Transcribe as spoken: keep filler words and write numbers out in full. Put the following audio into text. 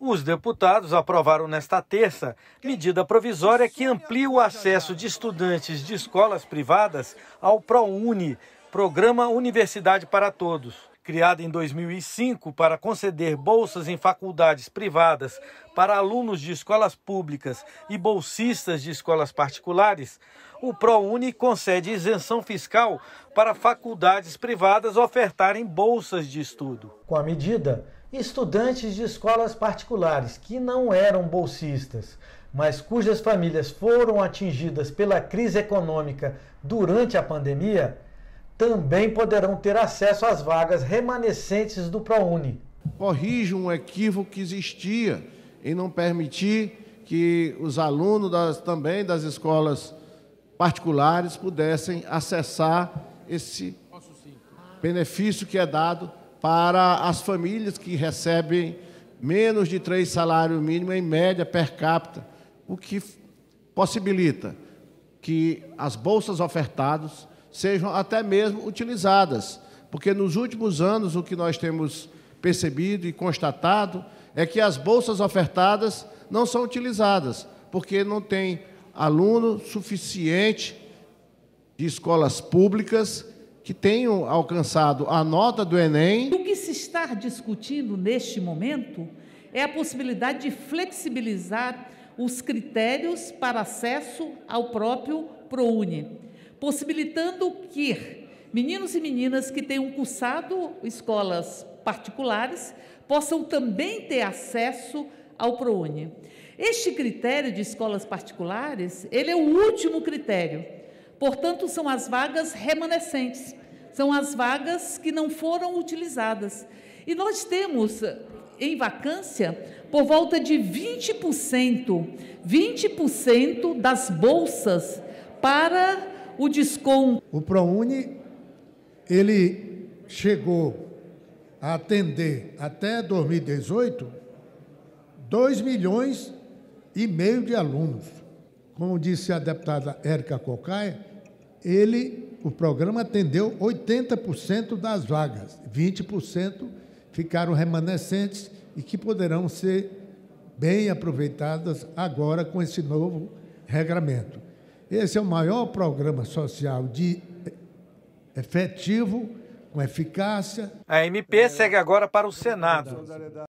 Os deputados aprovaram nesta terça medida provisória que amplia o acesso de estudantes de escolas privadas ao ProUni, Programa Universidade para Todos. Criado em dois mil e cinco para conceder bolsas em faculdades privadas para alunos de escolas públicas e bolsistas de escolas particulares, o ProUni concede isenção fiscal para faculdades privadas ofertarem bolsas de estudo. Com a medida, estudantes de escolas particulares que não eram bolsistas, mas cujas famílias foram atingidas pela crise econômica durante a pandemia, também poderão ter acesso às vagas remanescentes do ProUni. Corrige um equívoco que existia em não permitir que os alunos das, também das escolas particulares pudessem acessar esse benefício que é dado para as famílias que recebem menos de três salários mínimos em média per capita, o que possibilita que as bolsas ofertadas sejam até mesmo utilizadas, porque nos últimos anos o que nós temos percebido e constatado é que as bolsas ofertadas não são utilizadas, porque não tem aluno suficiente de escolas públicas que tenham alcançado a nota do Enem. O que se está discutindo neste momento é a possibilidade de flexibilizar os critérios para acesso ao próprio ProUni, possibilitando que meninos e meninas que tenham cursado escolas particulares possam também ter acesso ao ProUni. Este critério de escolas particulares, ele é o último critério, portanto, são as vagas remanescentes, são as vagas que não foram utilizadas. E nós temos em vacância por volta de vinte por cento, vinte por cento das bolsas para o desconto. O ProUni, ele chegou a atender até dois mil e dezoito dois milhões e meio de alunos. Como disse a deputada Érica Cocai, ele, o programa atendeu oitenta por cento das vagas, vinte por cento ficaram remanescentes e que poderão ser bem aproveitadas agora com esse novo regramento. Esse é o maior programa social de efetivo, com eficácia. A M P segue agora para o Senado.